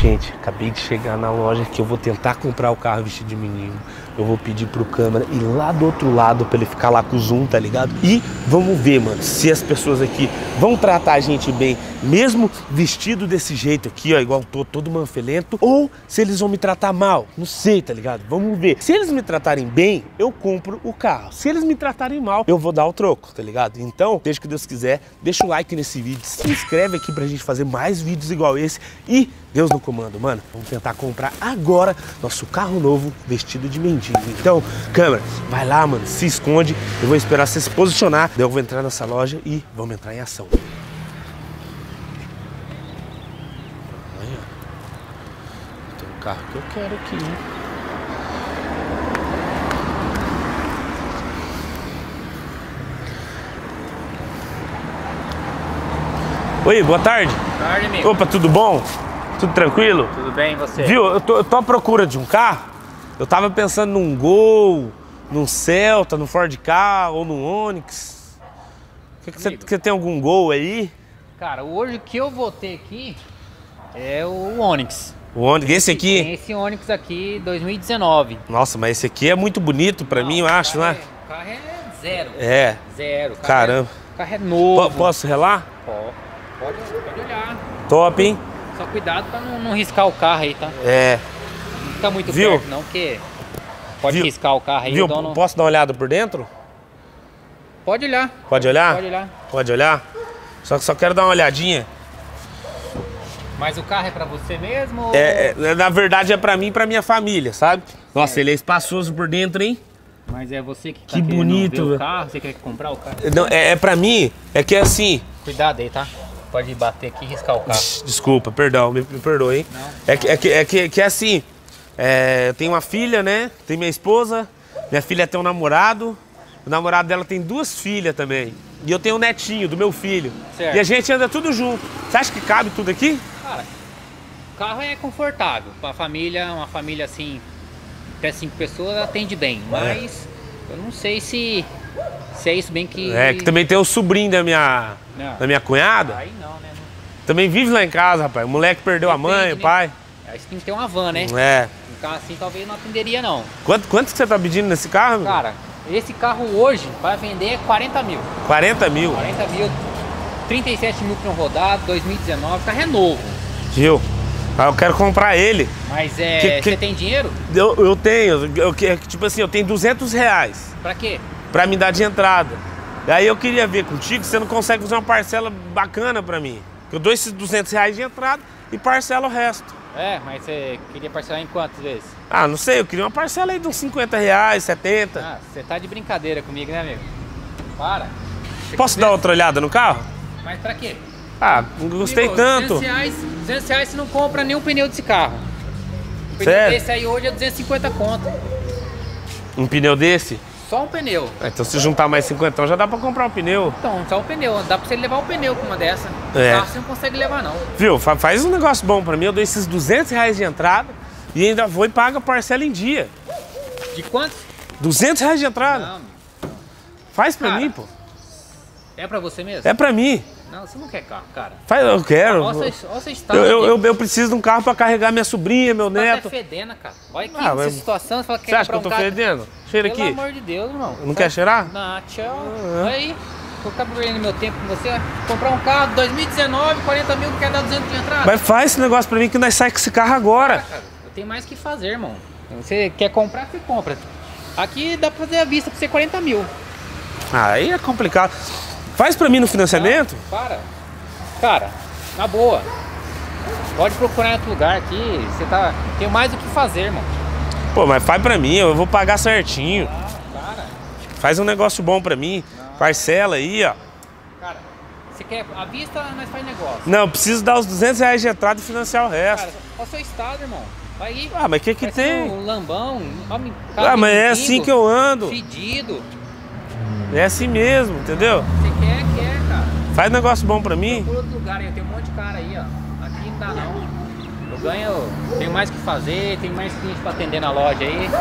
Gente, acabei de chegar na loja que eu vou tentar comprar o carro vestido de menino. Eu vou pedir pro câmera ir lá do outro lado pra ele ficar lá com o zoom, tá ligado? E vamos ver, mano, se as pessoas aqui vão tratar a gente bem, mesmo vestido desse jeito aqui, ó, igual tô todo manfelento, ou se eles vão me tratar mal. Não sei, tá ligado? Vamos ver. Se eles me tratarem bem, eu compro o carro. Se eles me tratarem mal, eu vou dar o troco, tá ligado? Então, desde que Deus quiser, deixa o like nesse vídeo, se inscreve aqui pra gente fazer mais vídeos igual esse e Deus no comando, mano. Vamos tentar comprar agora nosso carro novo vestido de mendigo. Então, câmera, vai lá, mano, se esconde. Eu vou esperar você se posicionar. Daí eu vou entrar nessa loja e vamos entrar em ação. Aí, ó. Tem um carro que eu quero aqui, hein? Oi, boa tarde. Boa tarde, amigo. Opa, tudo bom? Tudo tranquilo? Tudo bem, e você? Viu, eu tô à procura de um carro. Eu tava pensando num Gol, num Celta, num Ford Ka ou num Onix. Você tem algum Gol aí? Cara, hoje o que eu vou ter aqui é o Onix. O Onix, esse aqui? Tem esse Onix aqui, 2019. Nossa, mas esse aqui é muito bonito pra mim, eu acho, né? O carro é zero. É. Zero. Caramba. O carro é novo. Posso relar? Pode olhar. Top, hein? Só cuidado pra não riscar o carro aí, tá? É. Não fica muito Viu? perto não, porque pode riscar o carro aí. Viu? O dono... Posso dar uma olhada por dentro? Pode olhar. Pode olhar? Pode olhar. Pode olhar? Só quero dar uma olhadinha. Mas o carro é pra você mesmo? Ou... Na verdade é pra mim e pra minha família, sabe? Nossa, ele é espaçoso por dentro, hein? Mas é você que tá Que bonito, ver o velho. carro? Você quer comprar o carro? Não, é pra mim, é que é assim... Cuidado aí, tá? Pode bater aqui e riscar o carro. Desculpa, perdão, me perdoe, hein? Não. É assim, eu tenho uma filha, né? Tem minha esposa, minha filha tem um namorado, o namorado dela tem 2 filhas também. E eu tenho um netinho do meu filho. Certo. E a gente anda tudo junto. Você acha que cabe tudo aqui? Cara, o carro é confortável. Pra família, uma família assim, até 5 pessoas, atende bem. Mas eu não sei se é isso bem que... Que também tem o sobrinho da minha cunhada. Aí não, né? Também vive lá em casa, rapaz. O moleque perdeu a mãe, o pai. Aí você tem que ter uma van, né? É. Um carro assim talvez não atenderia, não. Quanto que você tá pedindo nesse carro, amigo? Cara, esse carro hoje vai vender 40 mil. 40 mil. 40 mil, 37 mil para um rodado, 2019, o carro é novo. Viu? Ah, eu quero comprar ele. Mas você tem dinheiro? Eu tenho. Tipo assim, eu tenho R$200. Pra quê? Pra me dar de entrada. Daí eu queria ver contigo se você não consegue fazer uma parcela bacana pra mim. Eu dou esses R$200 de entrada e parcelo o resto. Mas você queria parcelar em quantas vezes? Ah, não sei, eu queria uma parcela aí de uns R$50, 70. Ah, você tá de brincadeira comigo, né, amigo? Para. Posso dar outra olhada no carro? Mas pra quê? Ah, não gostei Amigo, tanto. R$200 você não compra nenhum pneu desse carro. O pneu Sério? desse aí hoje é 250 conto. Um pneu desse? Só um pneu. Então se juntar mais 50, já dá pra comprar um pneu. Então, só um pneu. Dá pra você levar o pneu com uma dessa. O carro você não consegue levar, não. Viu? Faz um negócio bom pra mim. Eu dou esses R$200 de entrada e ainda vou e pago a parcela em dia. De quantos? R$200 de entrada. Não, Faz pra Cara, mim, pô. é pra você mesmo? É pra mim. Não, você não quer carro, cara. Eu quero. Olha você está. Eu preciso de um carro pra carregar minha sobrinha, meu Tá neto. até fedendo, cara. Olha aqui, Ah, nessa mas situação, você fala que Você quer acha que eu comprar tô um carro. fedendo? Cheira Pelo aqui. amor de Deus, irmão. Não quer cheirar? Não, tchau. Aí, vou ficar perdendo meu tempo com você. Comprar um carro 2019, 40 mil, quer dar 200 de entrada. Mas faz esse negócio pra mim que nós saímos com esse carro agora. Cara, eu tenho mais o que fazer, irmão. Você quer comprar, você compra. Aqui dá pra fazer a vista pra você 40 mil. Aí é complicado. Faz pra mim no financiamento? Para. Cara, na boa. Pode procurar em outro lugar aqui. Você tá. Tem mais o que fazer, irmão. Pô, mas faz pra mim, eu vou pagar certinho. Cara. Faz um negócio bom pra mim. Parcela aí, ó. Cara, você quer a vista, nós faz negócio. Não, eu preciso dar os R$200 de entrada e financiar o resto. Cara, qual o seu estado, irmão? Vai aí. Ah, mas que Vai ser tem? um lambão. Ah, mas é assim que eu ando. Fedido. É assim mesmo, entendeu? Você quer, cara. Faz negócio bom pra mim. Procura outro lugar aí, eu tenho um monte de cara aí, ó. Aqui não dá não. Tenho mais o que fazer, tem mais cliente pra atender na loja aí.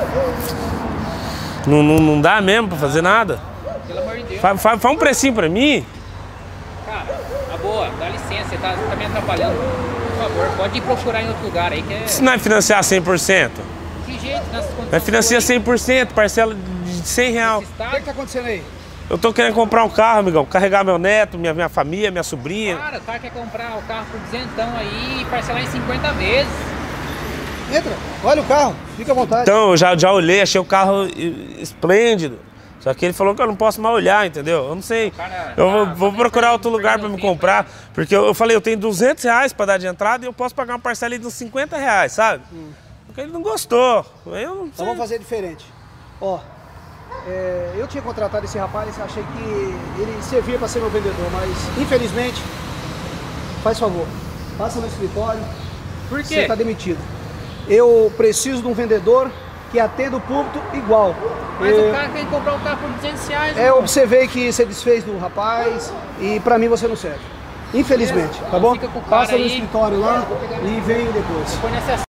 Não dá mesmo pra fazer nada? Pelo amor de Deus. Faz um precinho pra mim. Cara, na boa, dá licença, você tá me atrapalhando. favor, pode ir procurar em outro lugar aí que é... Se não é financiar 100%? Que jeito, nessas condições... Vai financiar 100%, parcela de 100 reais. O que tá acontecendo aí? Eu tô querendo comprar um carro, amigão. Carregar meu neto, minha família, minha sobrinha. Cara, o cara quer comprar o carro por 200 aí e parcelar em 50 vezes. Entra, olha o carro, fica à vontade. Então, eu já olhei, achei o carro esplêndido. Só que ele falou que eu não posso mais olhar, entendeu? Eu não sei. Cara, Eu vou procurar outro lugar pra me comprar. Porque eu falei, eu tenho 200 reais pra dar de entrada e eu posso pagar uma parcela de uns 50 reais, sabe? Porque ele não gostou. Eu não sei. Então vamos fazer diferente. Ó, eu tinha contratado esse rapaz, achei que ele servia para ser meu vendedor, mas infelizmente, faz favor, passa no escritório. Por quê? Você está demitido. Eu preciso de um vendedor que atenda o público igual. Mas o cara quer comprar o carro por 200 reais. Eu observei que você desfez do rapaz e para mim você não serve. Infelizmente, tá bom? Fica com o cara Passa no aí. escritório lá e vem depois. Põe nessa...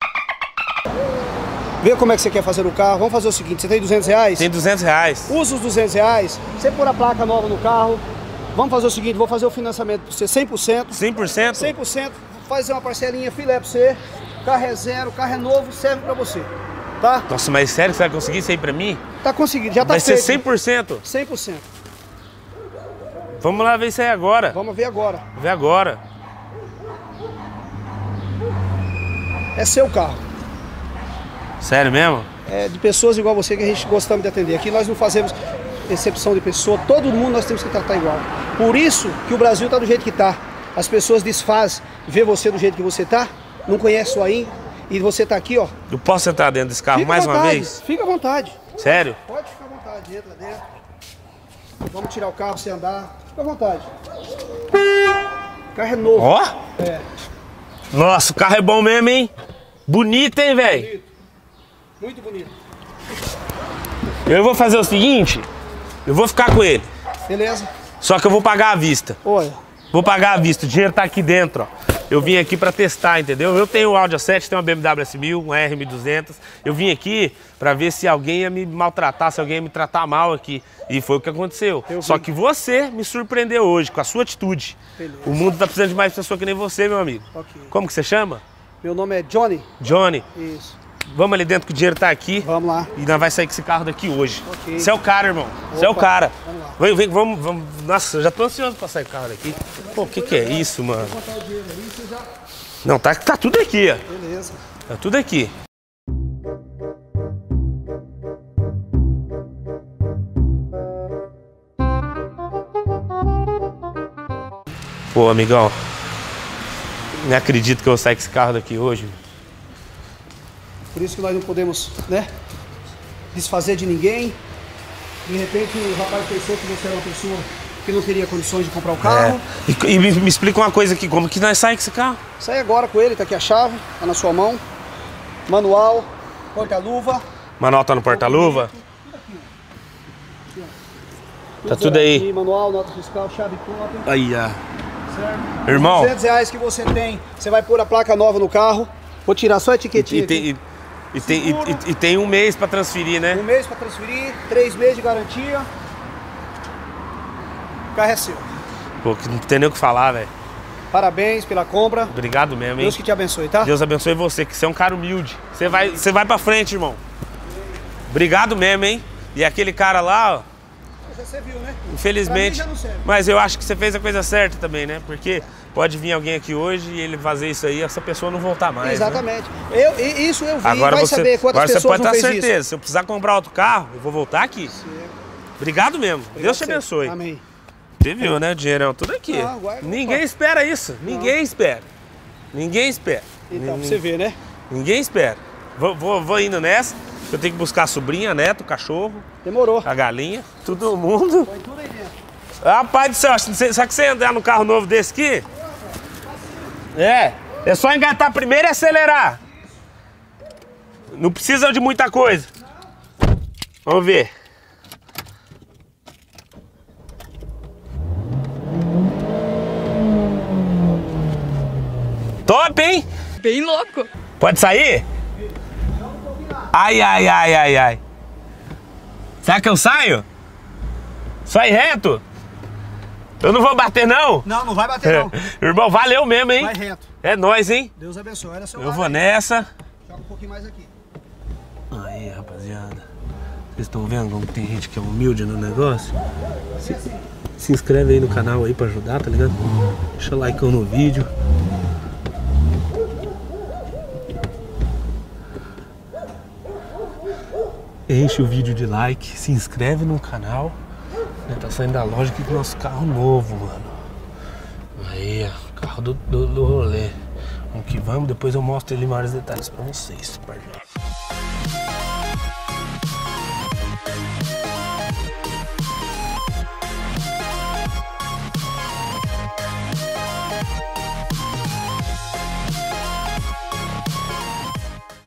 Vê como é que você quer fazer o carro. Vamos fazer o seguinte, você tem 200 reais? Tem 200 reais. Usa os 200 reais, você pôr a placa nova no carro. Vamos fazer o seguinte, vou fazer o financiamento para você 100%. 100%? 100%, fazer uma parcelinha filé para você. O carro é zero, o carro é novo, serve para você. Tá? Nossa, mas sério que você vai conseguir isso aí pra mim? Tá conseguindo, já tá Vai ser feito. 100%? 100%. Vamos lá ver isso aí agora. Vamos ver agora. Vamos ver agora. É seu carro. Sério mesmo? É de pessoas igual você que a gente gostamos de atender. Aqui nós não fazemos exceção de pessoa, todo mundo nós temos que tratar igual. Por isso que o Brasil está do jeito que está. As pessoas desfazem, vê você do jeito que você está, não conhece o AIM, e você está aqui, ó. Eu posso entrar dentro desse carro Fica mais à uma vontade, vez? Fica à vontade. Sério? Pode ficar à vontade, entra dentro. Vamos tirar o carro pra você andar. Fica à vontade. O carro é novo. Ó! É. Nossa, o carro é bom mesmo, hein? Bonito, hein, velho? Bonito. Muito bonito. Eu vou fazer o seguinte, eu vou ficar com ele. Beleza? Só que eu vou pagar à vista. Olha. Vou pagar à vista, o dinheiro tá aqui dentro, ó. Eu vim aqui pra testar, entendeu? Eu tenho o Audi A7, tenho uma BMW S1000, uma R1200. Eu vim aqui pra ver se alguém ia me maltratar, se alguém ia me tratar mal aqui. E foi o que aconteceu. Só que você me surpreendeu hoje com a sua atitude. Beleza. O mundo tá precisando de mais pessoas que nem você, meu amigo. Ok. Como que você chama? Meu nome é Johnny. Johnny. Isso. Vamos ali dentro que o dinheiro tá aqui. Vamos lá. E nós vai sair com esse carro daqui hoje. Ok. Você é o cara, irmão. Você é o Opa, cara. vamos lá. Vem, vamos. Nossa, eu já tô ansioso pra sair com o carro daqui. Pô, o que é isso, mano? Vou botar o dinheiro aí, você já... Não, tá tudo aqui, ó. Beleza. Tá tudo aqui. Pô, amigão. Não acredito que eu vou sair com esse carro daqui hoje. Por isso que nós não podemos, né, desfazer de ninguém. De repente o rapaz pensou que você era uma pessoa que não teria condições de comprar o carro. É. E me explica uma coisa aqui, como que nós saímos com esse carro? Sai agora com ele, tá aqui a chave, tá na sua mão. Manual, porta-luva. Manual tá no porta-luva? Tá tudo aí. Aqui, manual, nota fiscal, chave própria. Aí, ó. Certo? Irmão. 200 reais que você tem, você vai pôr a placa nova no carro. Vou tirar só a etiquetinha aqui. E tem um mês pra transferir, né? Um mês para transferir, 3 meses de garantia. O carro é seu. Pô, que não tem nem o que falar, velho. Parabéns pela compra. Obrigado mesmo, hein? Deus que te abençoe, tá? Deus abençoe você, que você é um cara humilde. Você vai pra frente, irmão. Obrigado mesmo, hein? E aquele cara lá, ó, Você viu, né? infelizmente. Pra mim já não serve. Mas eu acho que você fez a coisa certa também, né? Porque pode vir alguém aqui hoje e ele fazer isso aí, essa pessoa não voltar mais. Exatamente. Né? Isso eu vi, Agora vai você, saber quantas agora você pessoas pode não ter fez certeza. isso. Se eu precisar comprar outro carro, eu vou voltar aqui. Obrigado mesmo. Deus te Obrigado a você. abençoe. Amém. Você viu, né? O dinheirão tudo aqui. Não, guarda. Ninguém espera isso. Ninguém espera. Ninguém espera. Então, pra você ver, né? Ninguém espera. Vou indo nessa. Eu tenho que buscar a sobrinha, neto, o cachorro, Demorou. a galinha, todo mundo. Põe tudo aí dentro. Rapaz do céu, sabe que você andar num carro novo desse aqui? É só engatar primeiro e acelerar. Não precisa de muita coisa. Vamos ver. Top, hein? Bem louco. Pode sair? Ai, ai, ai, ai, ai. Será que eu saio? Sai reto? Eu não vou bater, não? Não, não vai bater não. Irmão, valeu mesmo, hein? Vai reto. É nóis, hein? Deus abençoe. Olha seu Eu vou nessa. Joga um pouquinho mais aqui. Aí, rapaziada. Vocês estão vendo como tem gente que é humilde no negócio? Se inscreve aí no canal aí pra ajudar, tá ligado? Deixa o like no vídeo. Enche o vídeo de like, se inscreve no canal. Tá saindo da loja aqui com o nosso carro novo, mano. Aí, ó, carro do rolê. Vamos que vamos, depois eu mostro ele em maiores detalhes pra vocês, parceiro.